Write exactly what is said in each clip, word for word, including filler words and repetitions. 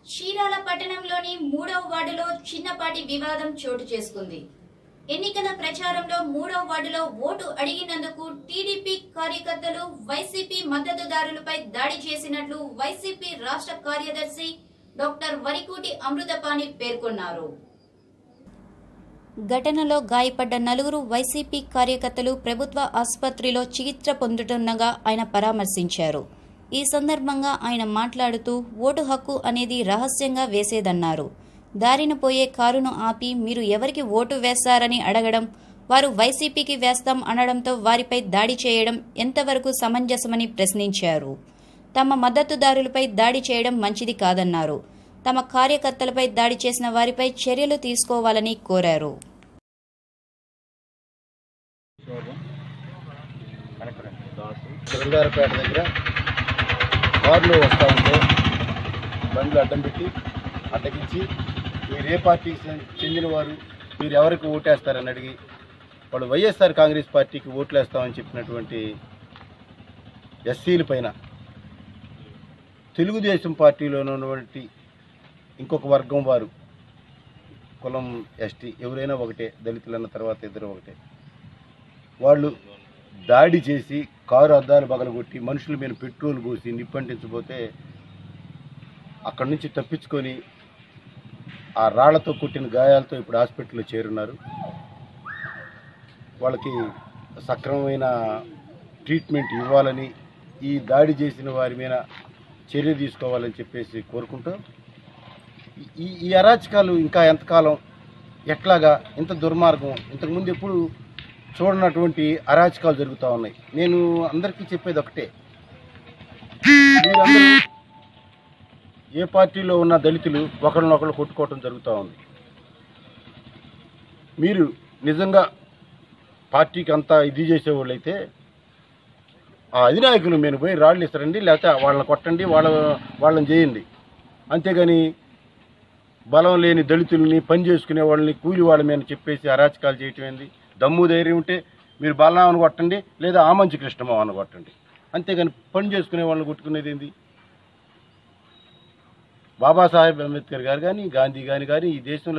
చీరాల పట్టణంలోని మూడవ వార్డులో చిన్నపాటి వివాదం చోటు చేసుకుంది. ఎన్నికల ప్రచారంలో మూడవ వార్డులో ఓటు అడిగినందుకు టీడీపీ కార్యకర్తలు వైసీపీ మద్దతుదారులపై దాడి చేసినట్లు వైసీపీ రాష్ట్ర కార్యదర్శి డాక్టర్ వరికోటి అమృతపాణి పేర్కొన్నారు. ఘటనలో గాయపడ్డ నలుగురు వైసీపీ కార్యకర్తలు ప్రభుత్వ ఆసుపత్రిలో చికిత్స పొందుతుండగా ఆయన పరామర్శించారు. ఈ సందర్భంగా ఆయన మాట్లాడుతూ ఓటు హక్కు అనేది రహస్యంగా వేసేదన్నారు. దారిన పోయే కారును ఆపి మీరు ఎవరికి ఓటు వేస్తారని అడగడం, వారు వైసీపీకి వేస్తాం అనడంతో వారిపై దాడి చేయడం ఎంతవరకు సమంజసమని ప్రశ్నించారు. తమ మద్దతుదారులపై దాడి చేయడం మంచిది కాదన్నారు. తమ కార్యకర్తలపై దాడి చేసిన వారిపై చర్యలు తీసుకోవాలని కోరారు. కారులో వస్తూ ఉంటే బండ్లు అడ్డం పెట్టి అడ్డగించి మీరు ఏ పార్టీకి చెందిన వారు, మీరు ఎవరికి ఓటేస్తారని అడిగి వాళ్ళు వైఎస్ఆర్ కాంగ్రెస్ పార్టీకి ఓట్లు వేస్తామని చెప్పినటువంటి ఎస్సీల పైన తెలుగుదేశం పార్టీలో ఉన్నటువంటి ఇంకొక వర్గం వారు, కులం ఎస్టీ ఎవరైనా ఒకటే, దళితులన్న తర్వాత ఇద్దరు ఒకటే, వాళ్ళు దాడి చేసి కారు అద్దాలు పగలగొట్టి మనుషుల మీద పెట్రోల్ పోసి నిప్పంటించబోతే అక్కడి నుంచి తప్పించుకొని ఆ రాళ్లతో కొట్టిన గాయాలతో ఇప్పుడు హాస్పిటల్లో చేరున్నారు. వాళ్ళకి సక్రమమైన ట్రీట్మెంట్ ఇవ్వాలని, ఈ దాడి చేసిన వారి మీద చర్య తీసుకోవాలని చెప్పేసి కోరుకుంటూ ఈ ఈ అరాచకాలు ఇంకా ఎంతకాలం, ఎట్లాగా ఇంత దుర్మార్గం ఇంతకుముందు ఎప్పుడు చూడనటువంటి అరాచకాలు జరుగుతూ ఉన్నాయి. నేను అందరికీ చెప్పేది ఒకటే, మీరందరూ ఏ పార్టీలో ఉన్న దళితులు ఒకరినొకరు కొట్టుకోవటం జరుగుతూ ఉంది. మీరు నిజంగా పార్టీకి అంతా ఇది చేసేవాళ్ళు అయితే ఆ అధినాయకులు మీరు పోయి రాళ్ళు ఇస్తారండి, లేకపోతే వాళ్ళని కొట్టండి, వాళ్ళ వాళ్ళని చేయండి. అంతేగాని బలం లేని దళితుల్ని, పని చేసుకునే వాళ్ళని కూలి వాళ్ళ మీద చెప్పేసి అరాచకాలు చేయటం ఏంది? దమ్ము ధైర్యం ఉంటే మీరు బలనామని కొట్టండి, లేదా ఆ మంచి కృష్ణమావని కొట్టండి. అంతేగాని పని చేసుకునే వాళ్ళని కొట్టుకునేది ఏంది? బాబాసాహెబ్ అంబేద్కర్ గారు కానీ, గాంధీ గాని కానీ ఈ దేశంలో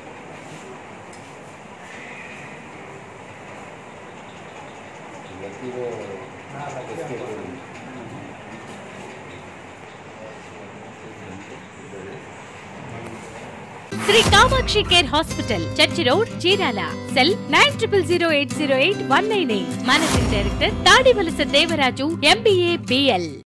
Shri Kamakshi care hospital, church road, Chirala. Cell nine triple zero eight zero eight one nine eight. Managing director Tadivalasa Devaraju, MBA, BL.